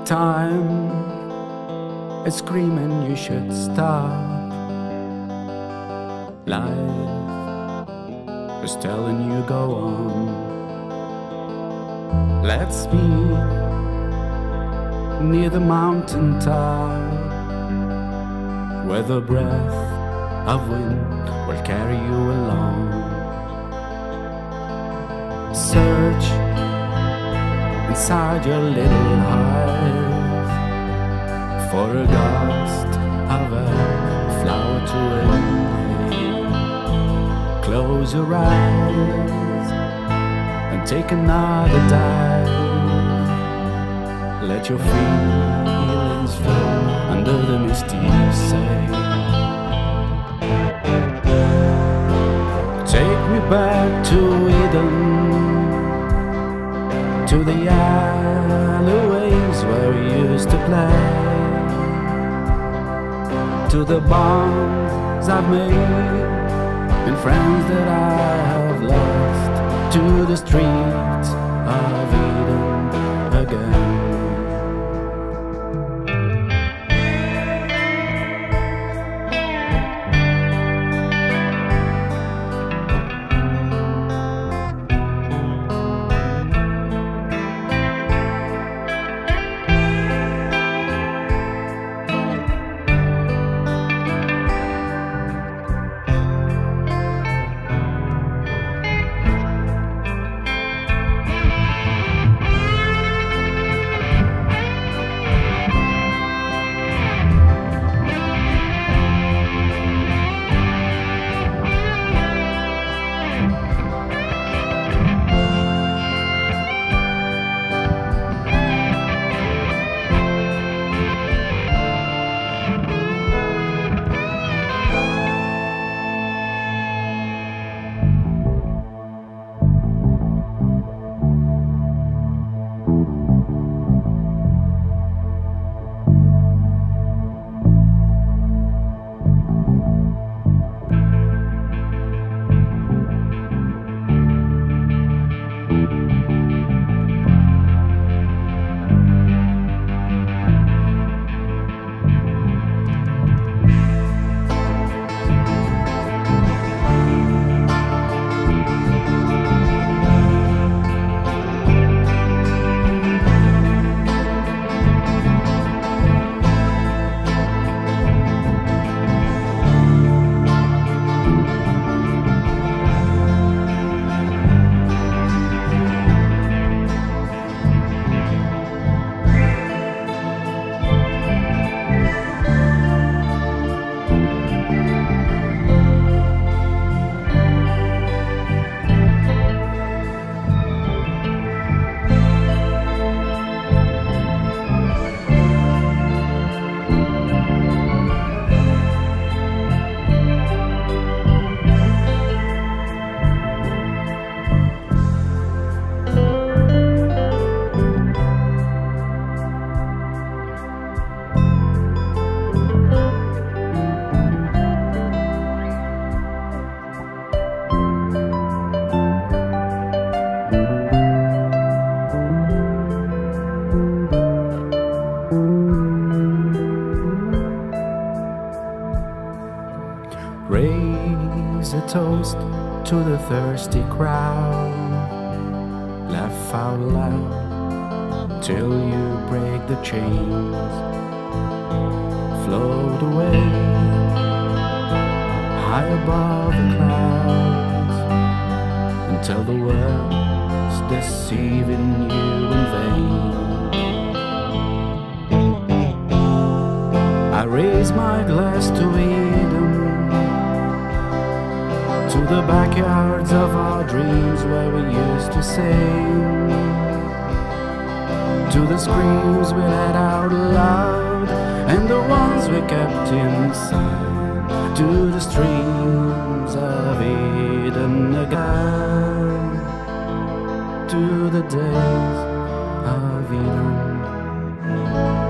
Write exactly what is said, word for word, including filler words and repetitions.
Time is screaming you should stop. Life is telling you go on. Let's meet near the mountain top, where the breath of wind will carry you along. Search inside your little heart for a ghost of a flower to inhale. Close your eyes and take another dive. Let your feelings flow under the misty sail. Take me back to Ehden, to the alleyways where we used to play, to the bonds I've made and friends that I have lost, to the streets of Ehden again. Raise a toast to the thirsty crowd. Laugh out loud till you break the chains. Float away high above the clouds and tell the world's deceiving you in vain. I raise my glass to Ehden, to the backyards of our dreams where we used to sing, to the screams we let out loud and the ones we kept inside, to the streams of Ehden again, to the days of Ehden.